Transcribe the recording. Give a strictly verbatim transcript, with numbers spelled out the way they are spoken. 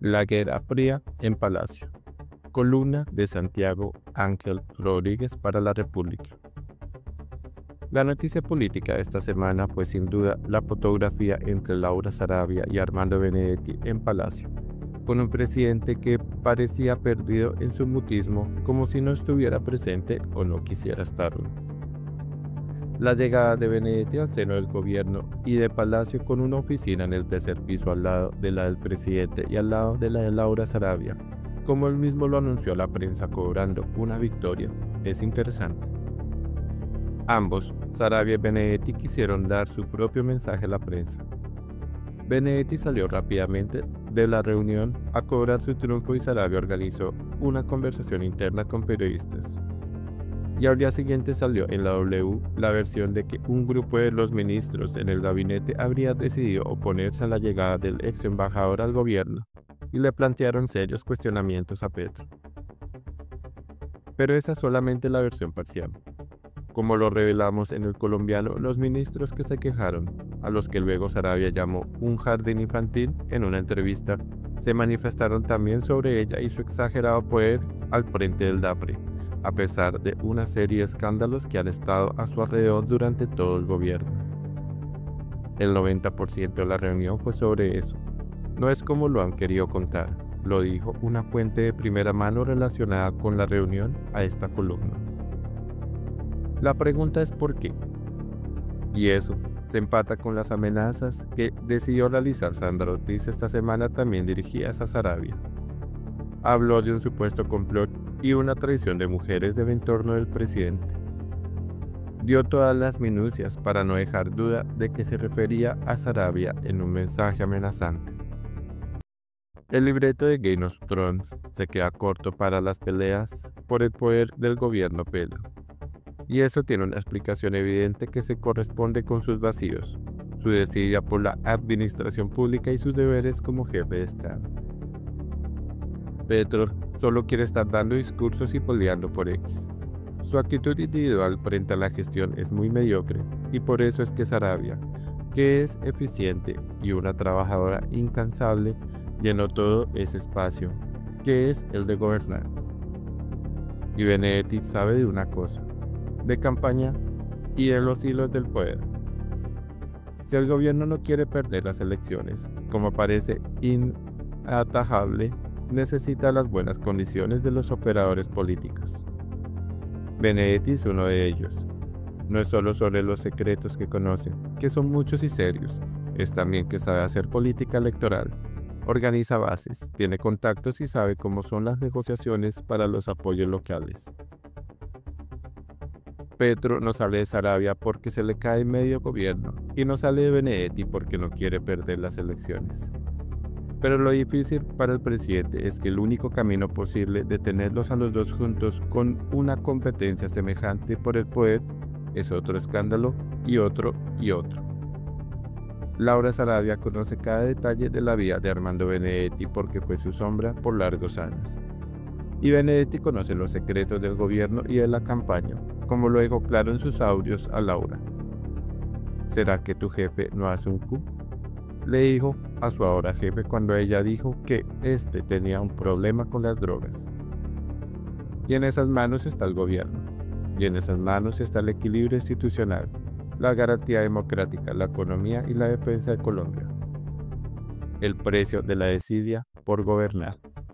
La Guerra Fría en Palacio. Columna de Santiago Ángel Rodríguez para La República. La noticia política de esta semana fue sin duda la fotografía entre Laura Sarabia y Armando Benedetti en Palacio, con un presidente que parecía perdido en su mutismo, como si no estuviera presente o no quisiera estarlo. La llegada de Benedetti al seno del gobierno y de Palacio con una oficina en el tercer piso al lado de la del presidente y al lado de la de Laura Sarabia, como él mismo lo anunció a la prensa cobrando una victoria, es interesante. Ambos, Sarabia y Benedetti, quisieron dar su propio mensaje a la prensa. Benedetti salió rápidamente de la reunión a cobrar su triunfo y Sarabia organizó una conversación interna con periodistas. Y al día siguiente salió en la W la versión de que un grupo de los ministros en el gabinete habría decidido oponerse a la llegada del ex embajador al gobierno y le plantearon serios cuestionamientos a Petro. Pero esa es solamente la versión parcial. Como lo revelamos en El Colombiano, los ministros que se quejaron, a los que luego Sarabia llamó un jardín infantil en una entrevista, se manifestaron también sobre ella y su exagerado poder al frente del DAPRE, a pesar de una serie de escándalos que han estado a su alrededor durante todo el gobierno. El noventa por ciento de la reunión fue sobre eso. No es como lo han querido contar, lo dijo una fuente de primera mano relacionada con la reunión a esta columna. La pregunta es ¿por qué? Y eso se empata con las amenazas que decidió realizar Sandra Ortiz esta semana, también dirigidas a Sarabia. Habló de un supuesto complot y una traición de mujeres del entorno del presidente. Dio todas las minucias para no dejar duda de que se refería a Sarabia en un mensaje amenazante. El libreto de Game of Thrones se queda corto para las peleas por el poder del gobierno Pedro. Y eso tiene una explicación evidente que se corresponde con sus vacíos, su desidia por la administración pública y sus deberes como jefe de Estado. Petro solo quiere estar dando discursos y peleando por X. Su actitud individual frente a la gestión es muy mediocre y por eso es que Sarabia, que es eficiente y una trabajadora incansable, llenó todo ese espacio, que es el de gobernar. Y Benedetti sabe de una cosa, de campaña y de los hilos del poder. Si el gobierno no quiere perder las elecciones, como parece inatajable, necesita las buenas condiciones de los operadores políticos. Benedetti es uno de ellos. No es solo sobre los secretos que conoce, que son muchos y serios, es también que sabe hacer política electoral, organiza bases, tiene contactos y sabe cómo son las negociaciones para los apoyos locales. Petro no sale de Sarabia porque se le cae medio gobierno y no sale de Benedetti porque no quiere perder las elecciones. Pero lo difícil para el presidente es que el único camino posible de tenerlos a los dos juntos con una competencia semejante por el poder es otro escándalo y otro y otro. Laura Sarabia conoce cada detalle de la vida de Armando Benedetti porque fue su sombra por largos años. Y Benedetti conoce los secretos del gobierno y de la campaña, como lo dejó claro en sus audios a Laura. ¿Será que tu jefe no hace un coup?, le dijo a su ahora jefe cuando ella dijo que éste tenía un problema con las drogas. Y en esas manos está el gobierno, y en esas manos está el equilibrio institucional, la garantía democrática, la economía y la defensa de Colombia. El precio de la desidia por gobernar.